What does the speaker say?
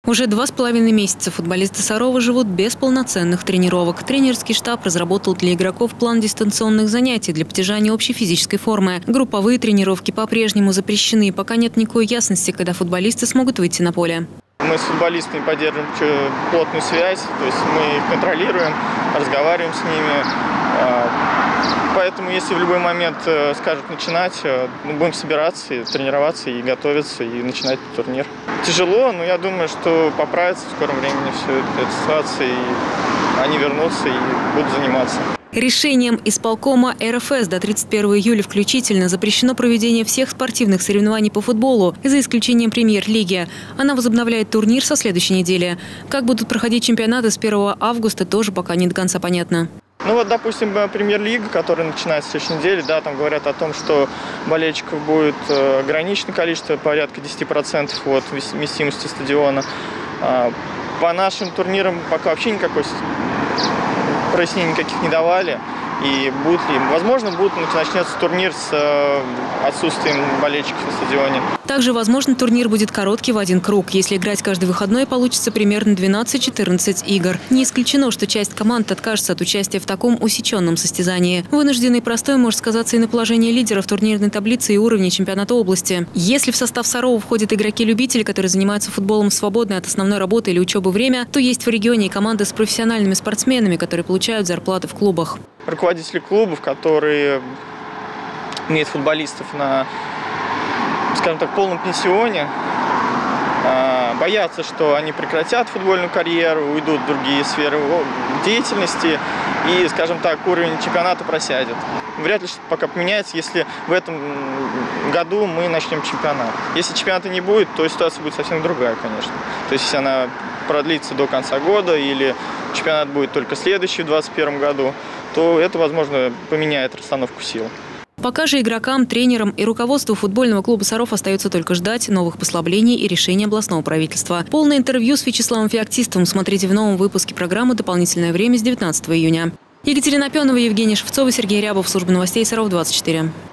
Уже 2,5 месяца футболисты Сарова живут без полноценных тренировок. Тренерский штаб разработал для игроков план дистанционных занятий для поддержания общей физической формы. Групповые тренировки по-прежнему запрещены. Пока нет никакой ясности, когда футболисты смогут выйти на поле. Мы с футболистами поддерживаем плотную связь, то есть мы их контролируем, разговариваем с ними. Поэтому, если в любой момент скажут начинать, мы будем собираться, и тренироваться, и готовиться, и начинать турнир. Тяжело, но я думаю, что поправится в скором времени все эта ситуация, и они вернутся и будут заниматься. Решением исполкома РФС до 31 июля включительно запрещено проведение всех спортивных соревнований по футболу, за исключением премьер-лиги. Она возобновляет турнир со следующей недели. Как будут проходить чемпионаты с 1 августа, тоже пока не до конца понятно. Ну вот, допустим, премьер-лига, которая начинается в следующей неделе, да, там говорят о том, что болельщиков будет ограниченное количество, порядка 10% от вместимости стадиона. По нашим турнирам пока вообще никакой прояснений никаких не давали. И будет ли, возможно, начнется турнир с отсутствием болельщиков на стадионе. Также, возможно, турнир будет короткий в один круг. Если играть каждый выходной, получится примерно 12-14 игр. Не исключено, что часть команд откажется от участия в таком усеченном состязании. Вынужденный простой может сказаться и на положении лидеров турнирной таблицы и уровня чемпионата области. Если в состав Сарова входят игроки-любители, которые занимаются футболом в свободное от основной работы или учебы время, то есть в регионе и команды с профессиональными спортсменами, которые получают зарплаты в клубах. Руководители клубов, которые имеют футболистов на, скажем так, полном пенсионе, боятся, что они прекратят футбольную карьеру, уйдут в другие сферы деятельности и, скажем так, уровень чемпионата просядет. Вряд ли что пока поменяется, если в этом году мы начнем чемпионат. Если чемпионата не будет, то ситуация будет совсем другая, конечно. То есть если она продлится до конца года или чемпионат будет только следующий в 2021 году, то это, возможно, поменяет расстановку сил. Пока же игрокам, тренерам и руководству футбольного клуба «Саров» остается только ждать новых послаблений и решения областного правительства. Полное интервью с Вячеславом Феоктистовым смотрите в новом выпуске программы «Дополнительное время» с 19 июня. Екатерина Пенова, Евгений Шевцов и Сергей Рябов. Служба новостей «Саров 24».